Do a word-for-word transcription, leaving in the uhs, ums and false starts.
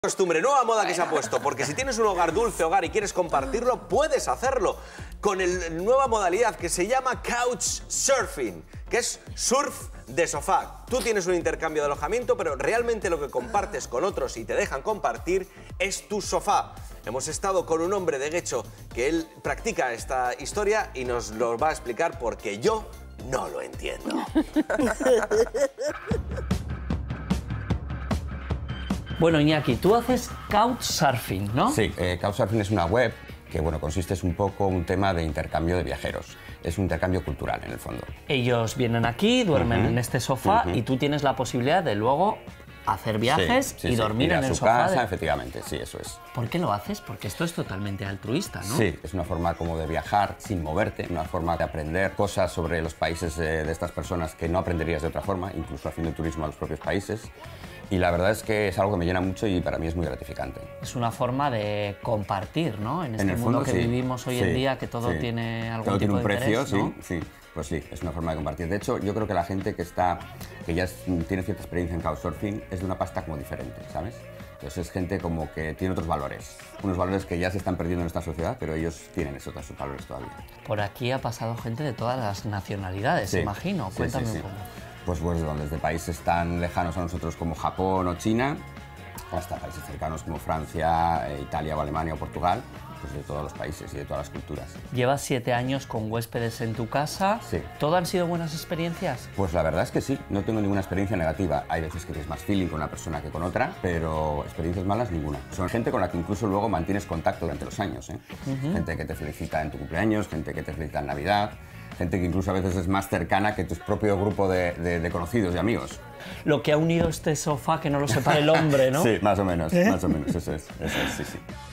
Costumbre, nueva moda que se ha puesto, porque si tienes un hogar dulce hogar y quieres compartirlo, puedes hacerlo con la nueva modalidad que se llama Couchsurfing, que es surf de sofá. Tú tienes un intercambio de alojamiento, pero realmente lo que compartes con otros y te dejan compartir es tu sofá. Hemos estado con un hombre de Guecho que él practica esta historia y nos lo va a explicar porque yo no lo entiendo. Bueno, Iñaki, tú haces Couchsurfing, ¿no? Sí, eh, Couchsurfing es una web que, bueno, consiste es un poco un tema de intercambio de viajeros. Es un intercambio cultural, en el fondo. Ellos vienen aquí, duermen uh-huh. en este sofá uh-huh. y tú tienes la posibilidad de luego hacer viajes sí, sí, y sí. dormir Ir en a el su sofá. casa, de... efectivamente, sí, eso es. ¿Por qué lo haces? Porque esto es totalmente altruista, ¿no? Sí, es una forma como de viajar sin moverte, una forma de aprender cosas sobre los países de, de estas personas que no aprenderías de otra forma, incluso haciendo turismo a los propios países. Y la verdad es que es algo que me llena mucho y para mí es muy gratificante. Es una forma de compartir, ¿no? En este en el mundo fondo, que sí, vivimos hoy sí, en día, que todo sí. tiene algún todo tipo tiene un de precio, interés, ¿no? sí, sí. Pues sí, es una forma de compartir. De hecho, yo creo que la gente que está, que ya es, tiene cierta experiencia en Couchsurfing es de una pasta como diferente, ¿sabes? Entonces es gente como que tiene otros valores, unos valores que ya se están perdiendo en esta sociedad, pero ellos tienen esos, esos valores todavía. Por aquí ha pasado gente de todas las nacionalidades, Sí, imagino. sí, Cuéntame sí, sí. un poco. Pues bueno, desde países tan lejanos a nosotros como Japón o China, hasta países cercanos como Francia, eh, Italia o Alemania o Portugal, pues de todos los países y de todas las culturas. Llevas siete años con huéspedes en tu casa. Sí. ¿Todo han sido buenas experiencias? Pues la verdad es que sí, no tengo ninguna experiencia negativa. Hay veces que tienes más feeling con una persona que con otra, pero experiencias malas ninguna. Son gente con la que incluso luego mantienes contacto durante los años, ¿eh? Uh-huh. Gente que te felicita en tu cumpleaños, gente que te felicita en Navidad, gente que incluso a veces es más cercana que tu propio grupo de, de, de conocidos y amigos. Lo que ha unido este sofá que no lo separa el hombre, ¿no? Sí, más o menos, más o menos, eso es, eso es, sí, sí.